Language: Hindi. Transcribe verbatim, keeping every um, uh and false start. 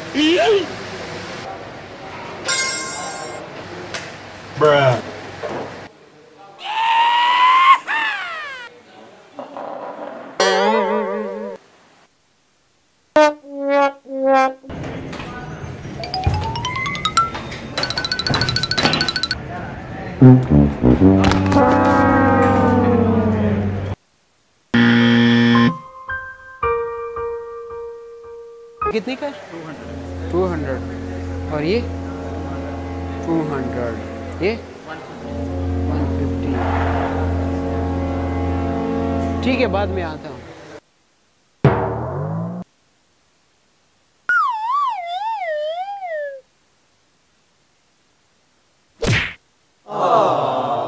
Bruh. कितने का? Two hundred. और ये टू हंड्रेड, ये वन फिफ्टी। ठीक है, बाद में आता है।